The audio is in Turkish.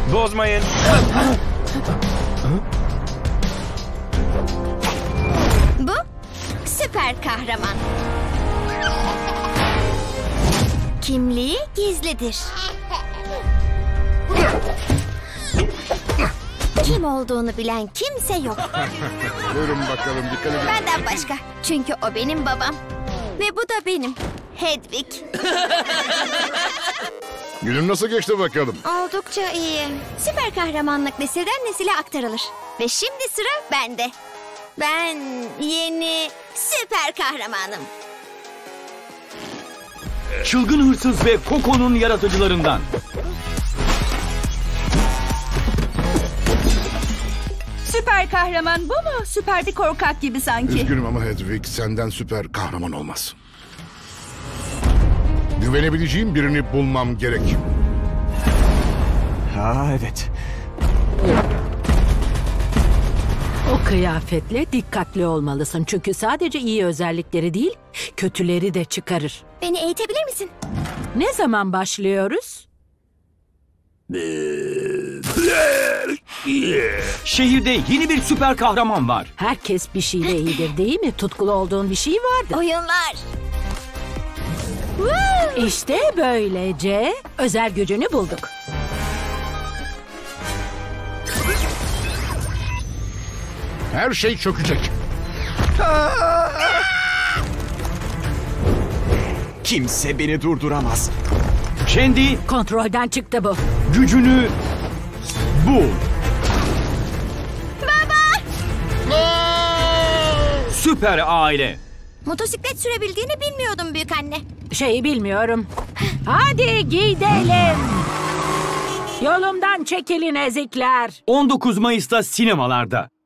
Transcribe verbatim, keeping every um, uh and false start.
Bozmayın. Bu süper kahraman. Kimliği gizlidir. Kim olduğunu bilen kimse yok. Buyurun bakalım, dikkat edin. Benden başka. Çünkü o benim babam. Ve bu da benim. Hedwig. Günün nasıl geçti bakalım? Oldukça iyi. Süper kahramanlık nesilden nesile aktarılır. Ve şimdi sıra bende. Ben yeni süper kahramanım. Çılgın Hırsız ve Coco'nun yaratıcılarından. Süper kahraman bu mu? Süper bir korkak gibi sanki. Üzgünüm ama Hedwig, senden süper kahraman olmaz. Güvenebileceğim birini bulmam gerek. Ha evet. O kıyafetle dikkatli olmalısın. Çünkü sadece iyi özellikleri değil, kötüleri de çıkarır. Beni eğitebilir misin? Ne zaman başlıyoruz? Şehirde yeni bir süper kahraman var. Herkes bir şeyle iyidir değil mi? Tutkulu olduğun bir şey vardır. Oyunlar. İşte böylece özel gücünü bulduk. Her şey çökecek. Kimse beni durduramaz. Kendi Kontrolden çıktı bu. gücünü bul. Süper aile. Motosiklet sürebildiğini bilmiyordum büyük anne. Şeyi bilmiyorum. Hadi gidelim. Yolumdan çekilin ezikler. on dokuz Mayıs'ta sinemalarda.